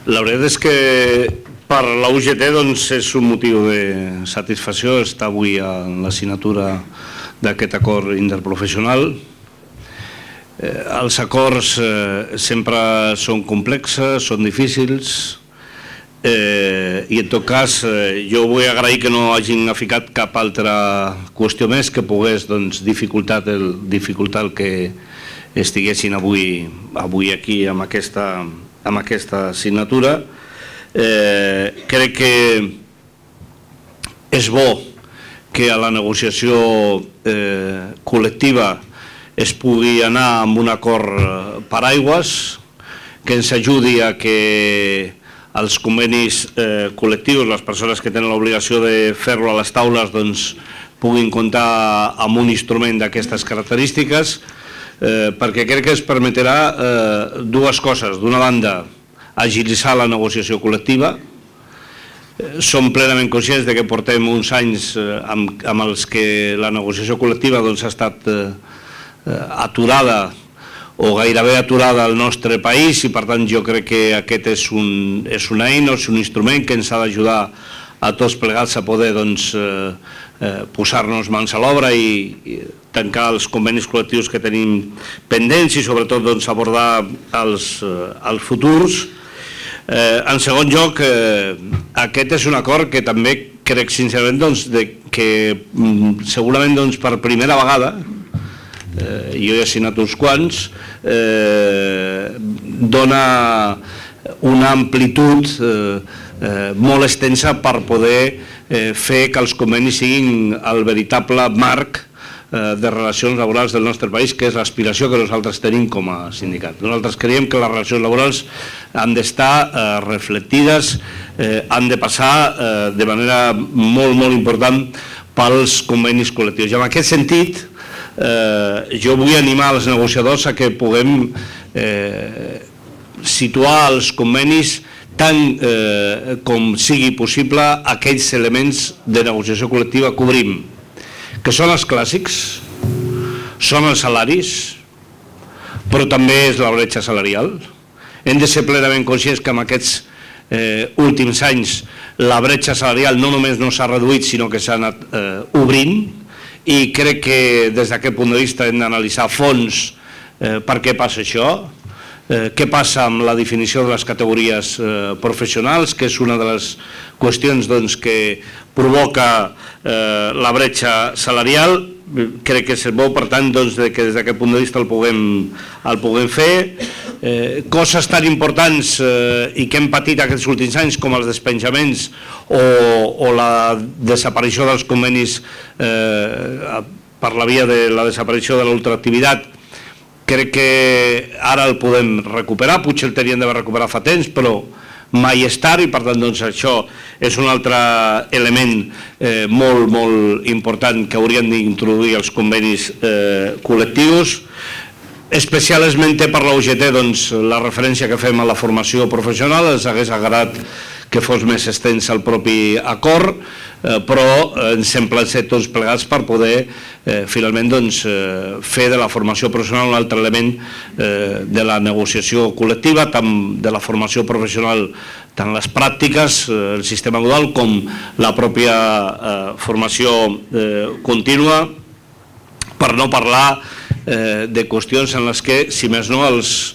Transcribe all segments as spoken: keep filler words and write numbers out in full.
La veritat és que per la U G T és un motiu de satisfacció estar avui en la signatura d'aquest acord interprofessional. Els acords sempre són complexes, són difícils, i en tot cas jo vull agrair que no hagin ficat cap altra qüestió més que pogués dificultar el que estiguessin avui aquí amb aquesta signatura. Crec que és bo que a la negociació col·lectiva es pugui anar amb un acord paraigües que ens ajudi a que els convenis col·lectius, les persones que tenen l'obligació de fer-lo a les taules, puguin comptar amb un instrument d'aquestes característiques, perquè crec que es permetrà dues coses. D'una banda, agilitzar la negociació col·lectiva. Som plenament conscients que portem uns anys amb els que la negociació col·lectiva ha estat aturada o gairebé aturada al nostre país i per tant jo crec que aquest és una eina, és un instrument que ens ha d'ajudar a tots plegats a poder posar-nos mans a l'obra i tancar els convenis col·lectius que tenim pendents i sobretot abordar els futurs. En segon lloc, aquest és un acord que també crec sincerament que segurament per primera vegada, jo he signat uns quants, dona una amplitud molt extensa per poder fer que els convenis siguin el veritable marc de relacions laborals del nostre país, que és l'aspiració que nosaltres tenim com a sindicat. Nosaltres creiem que les relacions laborals han d'estar reflectides, han de passar de manera molt, molt important pels convenis col·lectius. I en aquest sentit, jo vull animar els negociadors a que puguem situar els convenis tant com sigui possible aquells elements de negociació col·lectiva que obrim, que són els clàssics, són els salaris, però també és la bretxa salarial. Hem de ser plenament conscients que en aquests últims anys la bretxa salarial no només no s'ha reduït, sinó que s'ha anat obrint, i crec que des d'aquest punt de vista hem d'analitzar a fons per què passa això, què passa amb la definició de les categories professionals, que és una de les qüestions que provoca la bretxa salarial. Crec que és bo, per tant, que des d'aquest punt de vista el puguem fer. Coses tan importants i que hem patit aquests últims anys com els despenjaments o la desaparició dels convenis per la via de la desaparició de l'ultraactivitat, crec que ara el podem recuperar, potser el teníem d'haver recuperat fa temps, però mai és tard i per tant això és un altre element molt, molt important que haurien d'introduir els convenis col·lectius. Especialment per la U G T la referència que fem a la formació professional, ens hagués agradat que fos més extens el propi acord, però ens hem plantejat tots plegats per poder finalment fer de la formació professional un altre element de la negociació col·lectiva, tant de la formació professional, tant les pràctiques, el sistema dual, com la pròpia formació contínua, per no parlar de qüestions en les que, si més no, els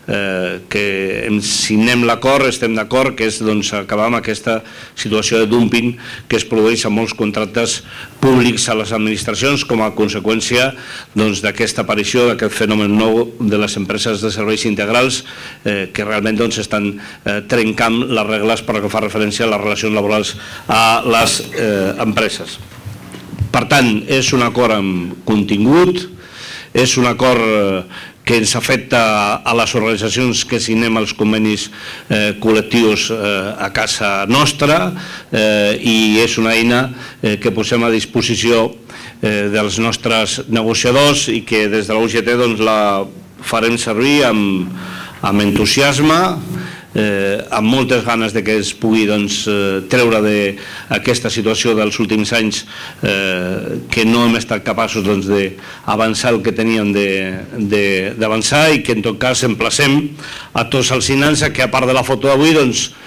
que signem l'acord, estem d'acord, que és acabar amb aquesta situació de dumping que es produeix en molts contractes públics a les administracions com a conseqüència d'aquesta aparició, d'aquest fenomen nou de les empreses de serveis integrals que realment estan trencant les regles per que fa referència a les relacions laborals a les empreses. Per tant, és un acord amb contingut, és un acord que ens afecta a les organitzacions que signem els convenis col·lectius a casa nostra i és una eina que posem a disposició dels nostres negociadors i que des de la U G T la farem servir amb entusiasme amb moltes ganes de que es pugui treure d'aquesta situació dels últims anys que no hem estat capaços d'avançar el que teníem d'avançar, i que en tot cas emplacem a tots els signants que, a part de la foto d'avui,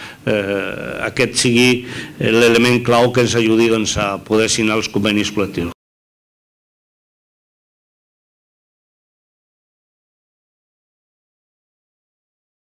aquest sigui l'element clau que ens ajudi a poder signar els convenis col·lectius.